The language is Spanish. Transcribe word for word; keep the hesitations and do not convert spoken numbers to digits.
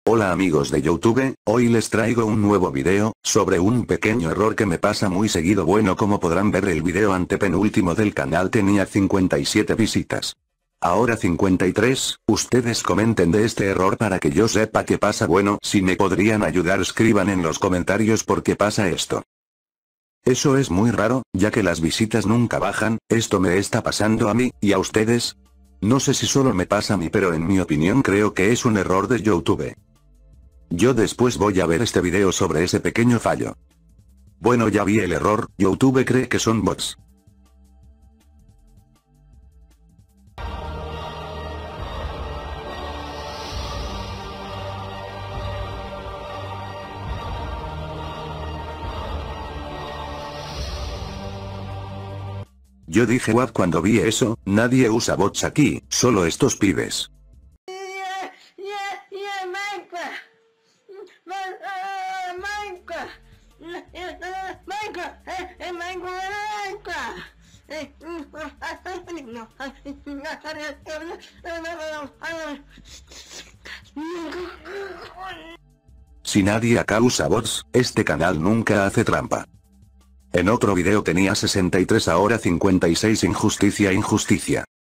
Hola amigos de YouTube, hoy les traigo un nuevo video, sobre un pequeño error que me pasa muy seguido. Bueno, como podrán ver, el video antepenúltimo del canal tenía cincuenta y siete visitas. Ahora cincuenta y tres, ustedes comenten de este error para que yo sepa qué pasa. Bueno, si me podrían ayudar, escriban en los comentarios por qué pasa esto. Eso es muy raro, ya que las visitas nunca bajan. Esto me está pasando a mí, ¿y a ustedes? No sé si solo me pasa a mí, pero en mi opinión creo que es un error de YouTube. Yo después voy a ver este video sobre ese pequeño fallo. Bueno, ya vi el error. YouTube cree que son bots. Yo dije what cuando vi eso, nadie usa bots aquí, solo estos pibes. Si nadie acá usa bots, este canal nunca hace trampa. En otro video tenía sesenta y tres, ahora cincuenta y seis. Injusticia, injusticia.